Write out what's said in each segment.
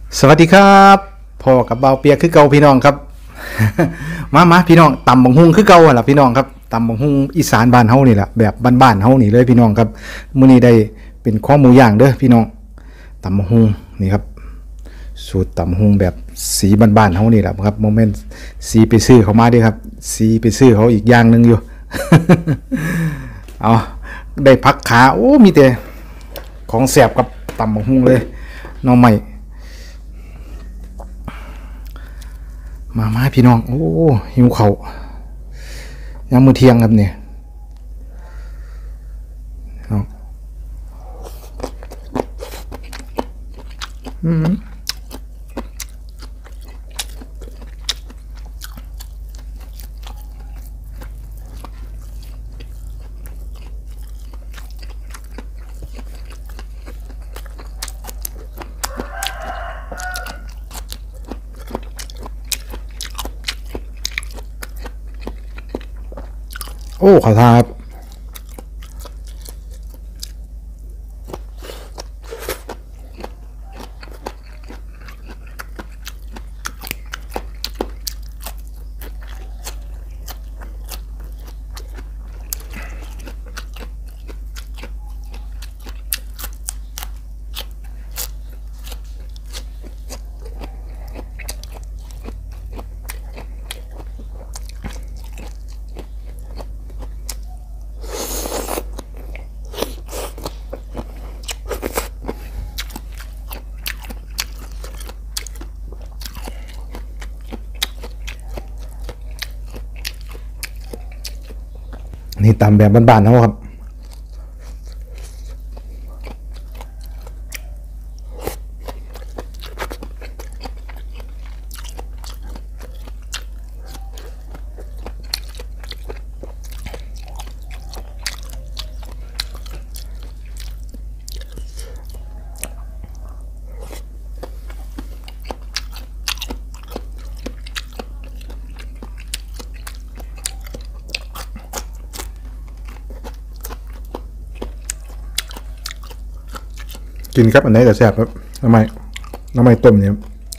สวัสดีครับพ่อกับเบาเปียกคือเก่าพี่น้องครับ มาพี่น้องตำบักฮุงคือเก่าล่ะพี่น้องครับตำบักฮุงอีสานบ้านเฮานี่แหละแบบบ้านๆเฮานี่เลยพี่น้องครับมื้อนี้ได้เป็นข้อหมูย่างเด้อพี่น้องตำบักฮุงนี่ครับสูตรตำบักฮุงแบบสีบ้านๆเฮานี่แหละครับโมเมนต์สีไปซื้อเขามาเด้อครับสีไปซื้อเขาอีกอย่างนึงอยู่ เอาได้พักขาโอ้มีแต่ของแซ่บกับตำบักฮุงเลยน้องใหม่ มาพี่น้องโอ้หิวเขายามมื้อเที่ยงครับเนี่ยน้องโอ้ขอทานครับนี่ตำแบบบ้านๆเขาครับกินครับอันไหนแต่แซ่บครับน้ำไม้ต้มเนี่ย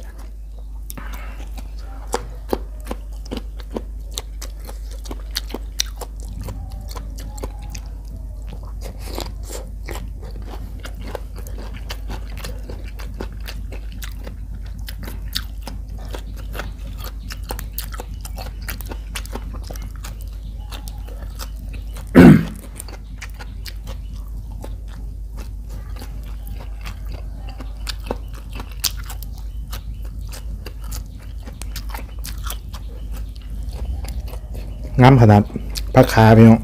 งามขนาดผักขาพี่น้อง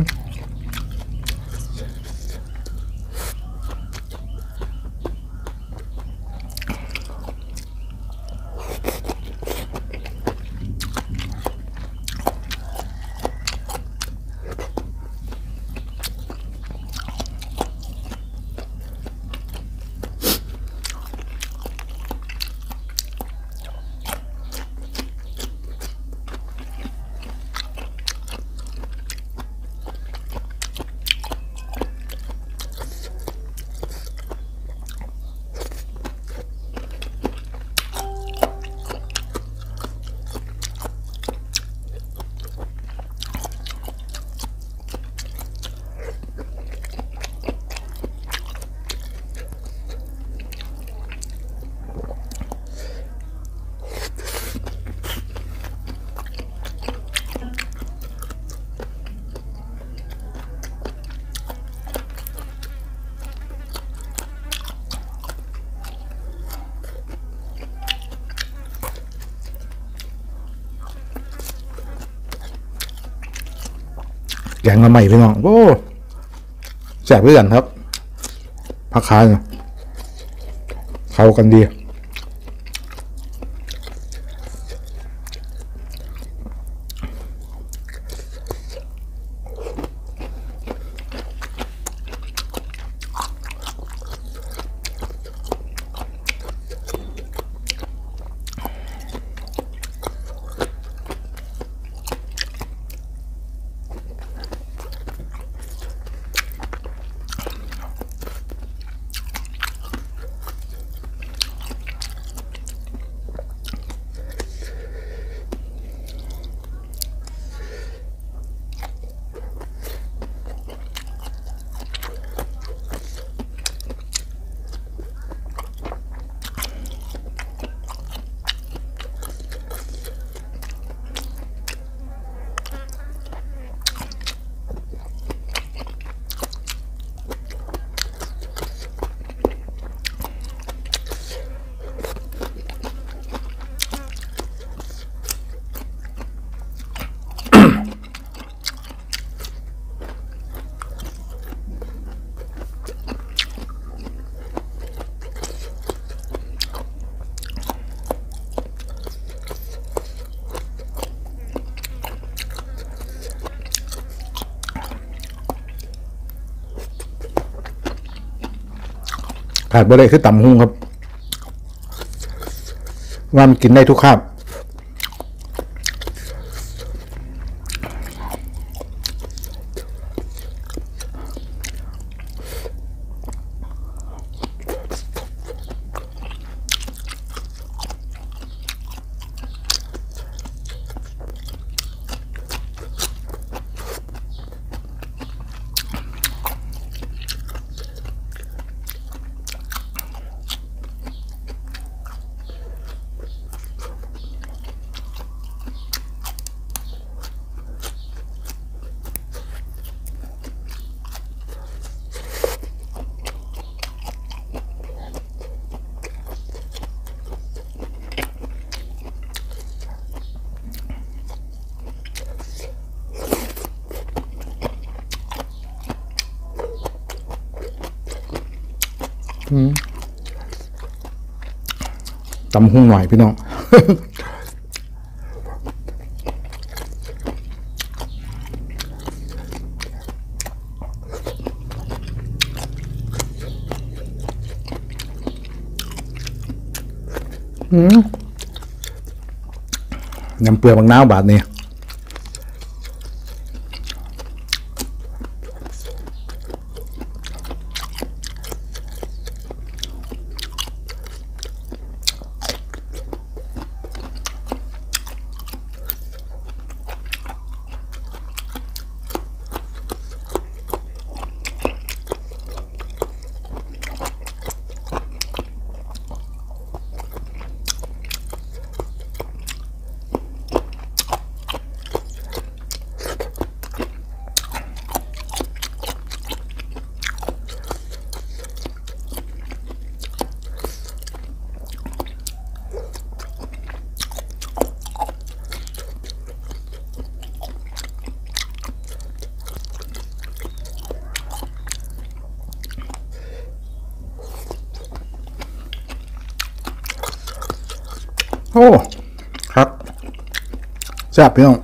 แกงมาใหม่พี่น้องโอ้แซ่บด้วยกันครับผักขาเนี่ยเข้ากันดีขาดบ่ได้คือตำหุ้งครับว่ามันกินได้ทุกคาบตำหุ้งหน่อยพี่น้อง น้ำเปลือกบางน้าวบาทนี่โอ้ครับแซ่บพี่น้อง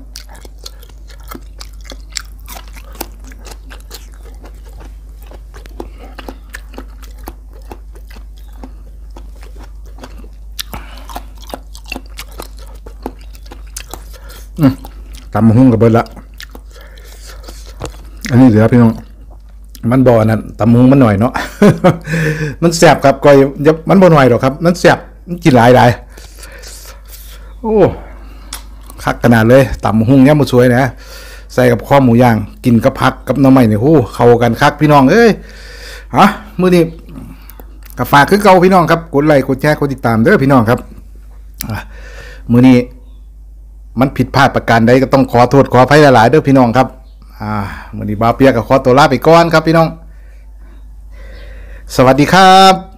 ตำหุ้งกับเบิดละอันนี้เหลือพี่น้องมันบ่อนั่นตำหุ้งมันหน่อยเนาะ มันแซ่บครับก้อยมันบ่หน่อยหรอกครับมันแซ่บมันกินหลายโอ้คักขนาดเลยตำหุ้งเนี่ยมันสวยนะใส่กับข้อหมูย่างกินกับผักกับน้ำมันเนี่ยเข้ากันคักพี่น้องเอ้ยฮะมื้อนี้ก็ฝากคือเก่าพี่น้องครับกดไลค์กดแชร์กดติดตามเด้อพี่น้องครับมื้อนี้มันผิดพลาดประการใดก็ต้องขอโทษขออภัยหลายๆเด้อพี่น้องครับมื้อนี้บ่าวเปียกก็ขอตัวลาไปก่อนครับพี่น้องสวัสดีครับ